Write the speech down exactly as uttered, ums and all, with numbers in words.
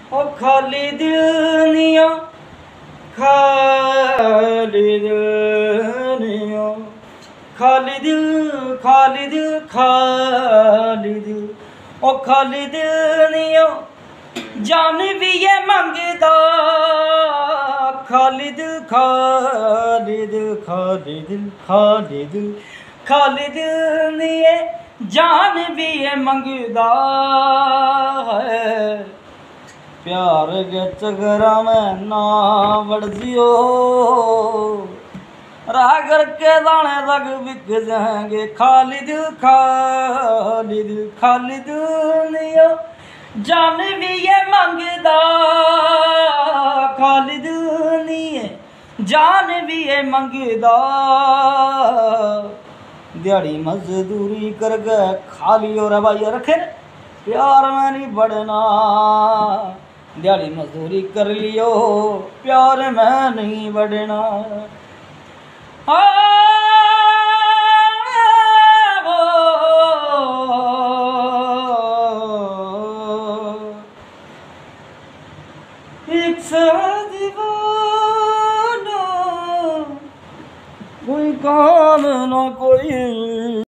ओ खाली दिल निया खाली दिल निया खाली दिल खाली दिल खाली दिल ओ खाली दिल निया जान भी ये मंगदा खाली दिल खाली दिल खाली दिल खाली दिल खाली दिल निये जान भी ये मंगदा है प्यार के चकरा में ना बढ़ जियो रह करके दाने तक बिक जाएंगे खाली दिल खाली दिल खाली दुनिया जान भी ये मंगदा खाली दुनिया जान भी ये मंगदा दिहाड़ी मजदूरी कर गए खाली और भाई रखे प्यार में नहीं बढ़ना दिहाड़ी मजदूरी कर लियो प्यार में नहीं बढ़ना एक दीवाना कोई काम ना कोई